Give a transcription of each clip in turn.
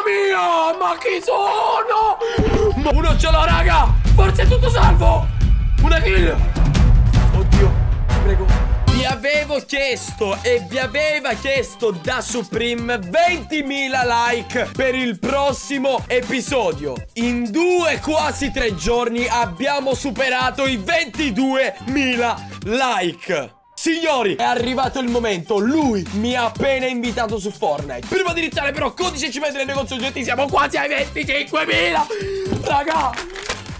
mia! Ma chi sono? Uno ce l'ho, raga! Forse è tutto salvo! Una kill! Oddio, ti prego. Vi avevo chiesto e vi aveva chiesto da Supreme 20.000 like per il prossimo episodio. In quasi 3 giorni abbiamo superato i 22.000 like. Signori, è arrivato il momento. Lui mi ha appena invitato su Fortnite. Prima di iniziare però, codice CMED nel negozio oggetti. Siamo quasi ai 25.000. Raga,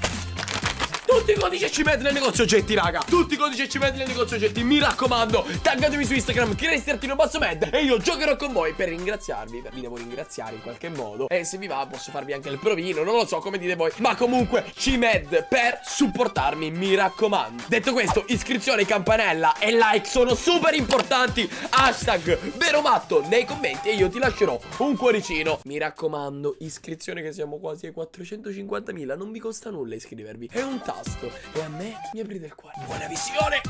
tutti i codici CMED nel negozio oggetti, raga. Tutti i codici CMED nel negozio oggetti. Mi raccomando, taggatemi su Instagram, _med, e io giocherò con voi per ringraziarvi. Vi devo ringraziare in qualche modo. E se vi va posso farvi anche il provino, non lo so, come dite voi. Ma comunque CMED per supportarmi, mi raccomando. Detto questo, iscrizione, campanella e like sono super importanti. Hashtag veromatto nei commenti e io ti lascerò un cuoricino. Mi raccomando, iscrizione, che siamo quasi ai 450.000. Non vi costa nulla iscrivervi, è un tasto e a me mi aprite il cuore. Buona visione!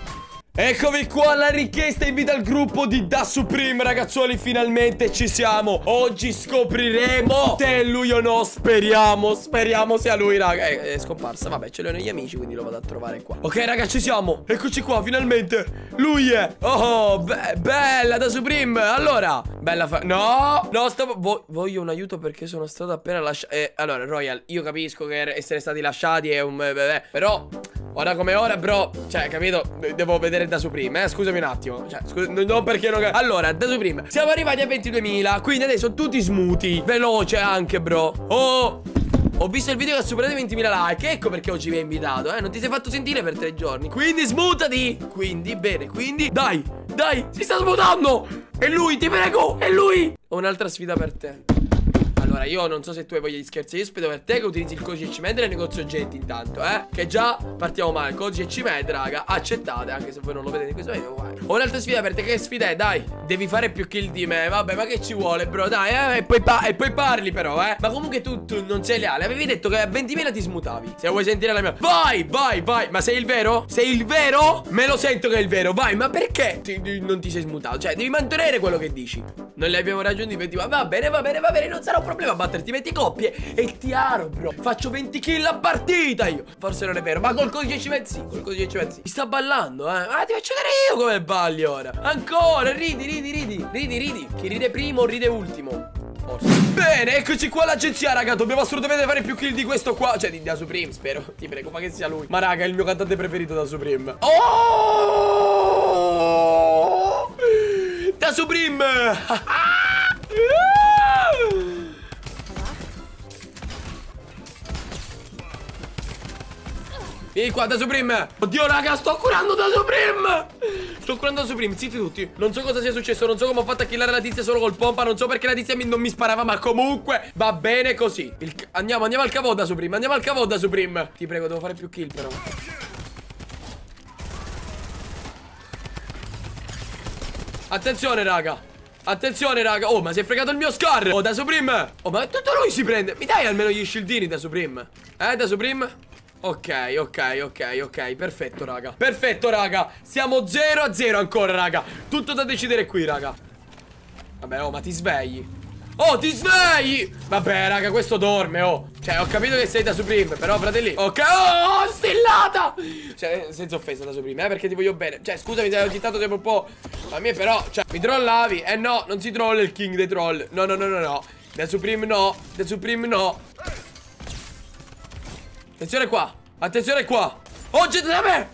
Eccovi qua, la richiesta invita al gruppo di Da Supreme, ragazzuoli, finalmente ci siamo. Oggi scopriremo se è lui o no, speriamo sia lui, raga. È scomparsa, vabbè, ce l'ho negli amici, quindi lo vado a trovare qua. Ok, raga, ci siamo, eccoci qua, finalmente. Lui è, oh, bella Da Supreme. Allora, bella no, stavo, voglio un aiuto perché sono stato appena lasciato. Allora, Royal, io capisco che essere stati lasciati è un però ora come ora, bro, cioè, capito, devo vedere Da Supreme, scusami un attimo. Cioè, non perché non... Allora, Da Supreme, siamo arrivati a 22.000, quindi adesso tutti smuti. Veloce anche, bro. Oh, ho visto il video che ha superato i 20.000 like. Ecco perché oggi mi hai invitato, non ti sei fatto sentire per 3 giorni. Quindi smutati. Quindi, bene, quindi dai, si sta smutando. È lui, ti prego, è lui. Ho un'altra sfida per te. Allora, io non so se tu hai voglia di scherzi. Io spero per te che utilizzi il codice CMED nel negozio oggetti intanto, che già partiamo male. Codice CMED, raga, accettate, anche se voi non lo vedete in questo video. Ho un'altra sfida per te. Che sfida è? Dai, devi fare più kill di me. Vabbè, ma che ci vuole, bro? Dai, e poi parli però, Ma comunque tu non sei leale. Avevi detto che a 20.000 ti smutavi. Se vuoi sentire la mia... Vai. Ma sei il vero? Sei il vero? Me lo sento che è il vero. Vai, ma perché non ti sei smutato? Cioè, devi mantenere quello che dici. Non li abbiamo raggiunti 20. Va bene, non sarà un problema batterti 20 coppie. E ti aro, bro. Faccio 20 kill a partita io. Forse non è vero, ma col codice CMED sì. Col codice CMED sì. Mi sta ballando, ti faccio vedere io come balli ora. Ancora, ridi. Chi ride primo ride ultimo. Forse. Bene, eccoci qua l'agenzia, raga. Dobbiamo assolutamente fare più kill di questo qua. Cioè, di Da Supreme, spero. Ti prego, ma che sia lui. Ma raga, è il mio cantante preferito, Da Supreme. Oh, Da Supreme. Vieni qua, Da Supreme. Oddio, raga, sto curando Da Supreme. Zitti tutti. Non so cosa sia successo. Non so come ho fatto a killare la tizia solo col pompa. Non so perché la tizia non mi sparava. Ma comunque va bene così. Andiamo al cavo, Da Supreme. Ti prego, devo fare più kill però. Attenzione, raga. Oh, ma si è fregato il mio Scar. Oh, Da Supreme. Oh, ma tutto lui si prende. Mi dai almeno gli shieldini, Da Supreme? Da Supreme? Ok, perfetto, raga. Siamo 0-0 ancora, raga. Tutto da decidere qui, raga. Vabbè, oh, ma ti svegli. Oh, ti svegli. Vabbè, raga, questo dorme, oh. Cioè, ho capito che sei Da Supreme, però, fratelli. Ok, oh, stillata. Cioè, senza offesa, Da Supreme, perché ti voglio bene. Cioè, scusami se ogni tanto siamo un po'... Ma me però, cioè, mi trollavi. No, non si trolla il king dei troll. No. Da Supreme no. Attenzione qua. Oh, gente da me.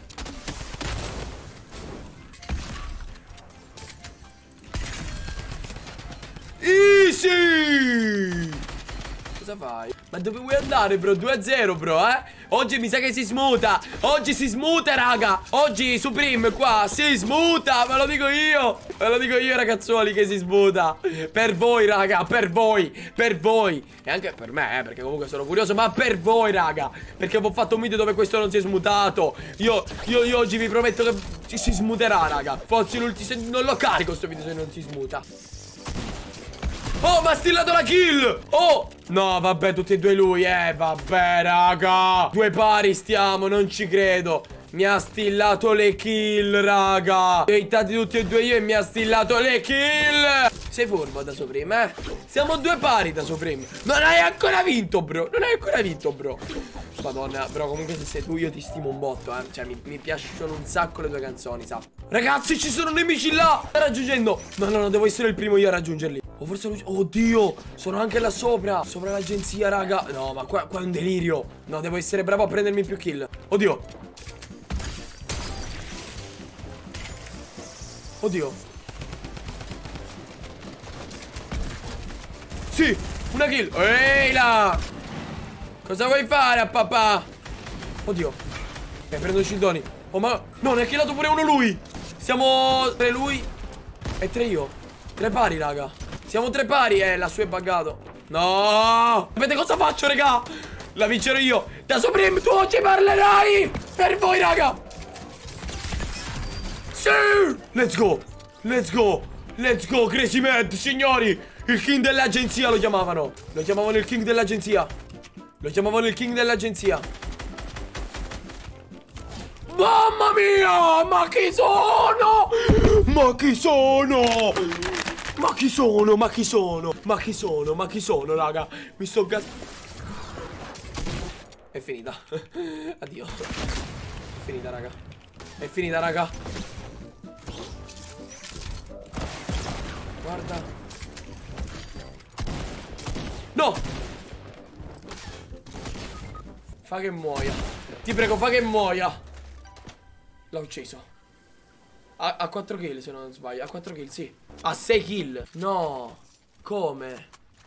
Easy. Cosa fai? Ma dove vuoi andare, bro? 2-0, bro, Oggi mi sa che si smuta. Oggi si smuta, raga. Oggi Supreme qua si smuta. Ve lo dico io, ragazzuoli, che si smuta. Per voi, raga, per voi. E anche per me, perché comunque sono curioso. Ma per voi, raga, perché ho fatto un video dove questo non si è smutato. Io oggi vi prometto che si smuterà, raga. Forse non lo carico sto video se non si smuta. Oh, ma ha stillato la kill. Oh, no, vabbè, tutti e due lui, vabbè, raga. 2 pari stiamo, non ci credo. Mi ha stillato le kill, raga. Li ho hittati tutti e due io e mi ha stillato le kill. Sei furbo da Supreme, eh? Siamo due pari da Supreme. Non hai ancora vinto, bro. Non hai ancora vinto, bro. Madonna, però comunque se sei tu io ti stimo un botto, eh. Cioè mi piacciono un sacco le tue canzoni, sa. Ragazzi, ci sono nemici là. Sta raggiungendo. No, devo essere il primo io a raggiungerli. O forse lui... Oddio, sono anche là sopra. Sopra l'agenzia, raga. No, ma qua è un delirio. No, devo essere bravo a prendermi più kill. Oddio. Oddio. Sì, una kill. Ehi là. Cosa vuoi fare a papà? Oddio. Prendo i shieldoni. Oh ma... No, ne ha killato pure uno lui. Siamo 3 lui e 3 io. 3 pari, raga. Siamo 3 pari. Lassù è buggato. No. Sapete cosa faccio, raga? La vincerò io. Da Supreme tu oggi parlerai. Per voi, raga. Sì. Let's go. Let's go. Let's go, Crazy Mad, signori. Il king dell'agenzia lo chiamavano. Lo chiamavano il king dell'agenzia. Lo chiamavano il king dell'agenzia. Mamma mia! Ma chi sono? Ma chi sono? Ma chi sono? Ma chi sono? Ma chi sono? Ma chi sono, raga? Mi sto gas... È finita. Addio. È finita, raga. È finita, raga. Guarda. No! Fa che muoia. Ti prego, fa che muoia. L'ho ucciso. A 4 kill se non sbaglio. A 4 kill, sì. A 6 kill. No. Come?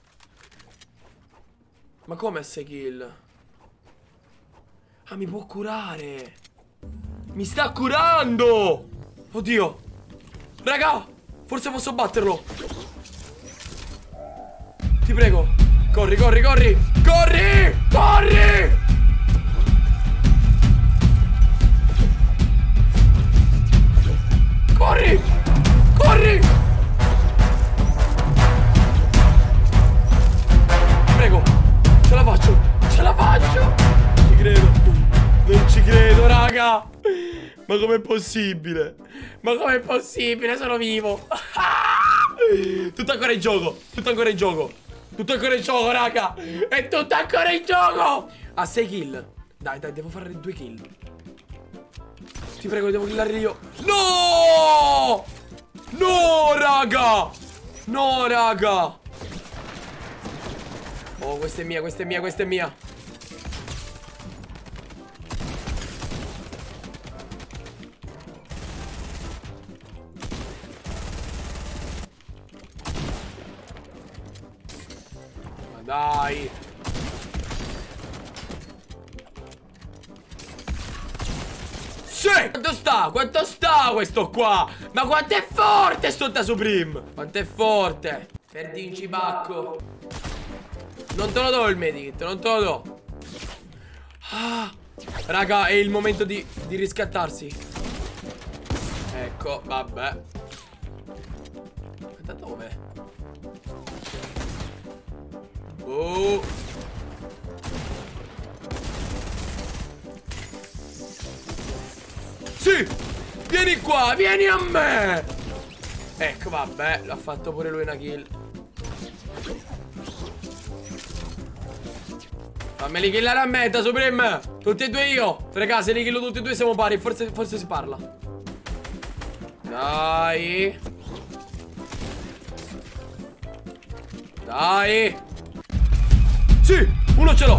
Ma come a 6 kill? Ah, mi può curare. Mi sta curando. Oddio. Raga, forse posso batterlo. Ti prego. Corri, corri, corri. Corri, corri. Corri! Corri! Prego! Ce la faccio! Ce la faccio! Non ci credo! Non ci credo, raga! Ma com'è possibile? Ma com'è possibile? Sono vivo! Tutto ancora in gioco! Tutto ancora in gioco! Tutto ancora in gioco, raga! È tutto ancora in gioco! A 6 kill! Dai, devo fare 2 kill! Ti prego, devo killare io. No! No, raga! No, raga! Oh, questa è mia, questa è mia, questa è mia. Ma dai! Sì! Quanto sta? Quanto sta questo qua? Ma quanto è forte sto da Supreme? Quanto è forte? Perdi un cibacco. Non te lo do il medikit, non te lo do. Ah, raga, è il momento di riscattarsi. Ecco, vabbè. Da dove? Oh. Sì! Vieni qua, vieni a me! Ecco, vabbè, l'ha fatto pure lui una kill. Fammeli killare a me, da Supreme! Tutti e due io! Frega, se li killo tutti e due siamo pari, forse si parla. Dai! Dai! Sì! Uno ce l'ho!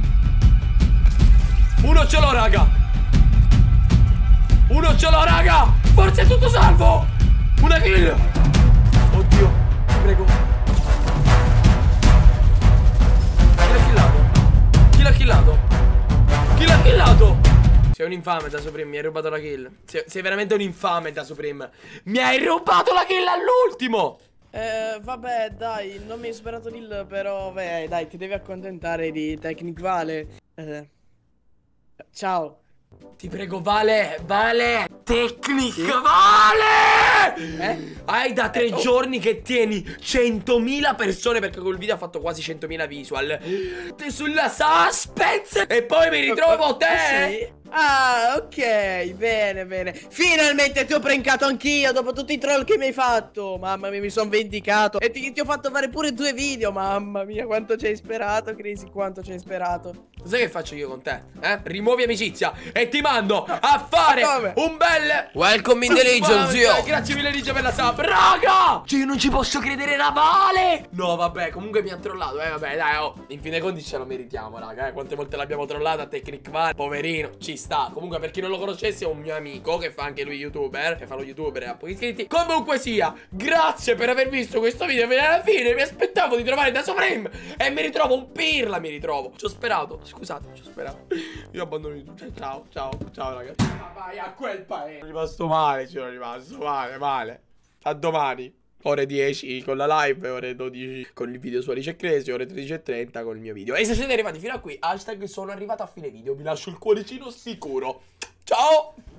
Uno ce l'ho, raga! Uno ce l'ho, raga! Forse è tutto salvo! Una kill! Oddio, ti prego. Chi l'ha killato? Chi l'ha killato? Chi l'ha killato? Sei un infame da Supreme, mi hai rubato la kill. Sei veramente un infame da Supreme. Mi hai rubato la kill all'ultimo! Vabbè, dai, non mi hai sparato kill, però, beh, dai, ti devi accontentare di Technic Vale. Ciao. Ti prego, Vale, Tecnica, Vale! Hai da 3 giorni che tieni 100.000 persone, perché quel video ha fatto quasi 100.000 visual, sulla suspense, e poi mi ritrovo te. Sì. Ah, ok, bene, bene. Finalmente ti ho prankato anch'io dopo tutti i troll che mi hai fatto. Mamma mia, mi sono vendicato. E ti ho fatto fare pure 2 video. Mamma mia, quanto ci hai sperato, Crazy, quanto ci hai sperato. Sai che faccio io con te? Rimuovi amicizia e ti mando a fare un bel welcome in the Legion, zio. Grazie mille, Legion, per la sub. Raga, cioè io non ci posso credere, Navale. No, vabbè, comunque mi ha trollato, vabbè, dai, oh. In fin dei conti ce lo meritiamo, raga, quante volte l'abbiamo trollata a Technic Vale. Poverino, ci sta. Comunque, per chi non lo conoscesse, è un mio amico che fa anche lui youtuber, che fa lo youtuber e ha pochi iscritti. Comunque sia, grazie per aver visto questo video fino alla fine. Mi aspettavo di trovare da Supreme e mi ritrovo un pirla, mi ritrovo. Ci ho sperato, scusate, ci ho sperato. Io abbandono YouTube. Ciao, ciao, ciao ragazzi. Ma vai a quel paese. Sono rimasto male, ci sono rimasto male. A domani. Ore 10 con la live, ore 12 con il video su Alice e Crazy, ore 13:30 con il mio video. E se siete arrivati fino a qui, hashtag sono arrivato a fine video, vi lascio il cuoricino sicuro. Ciao!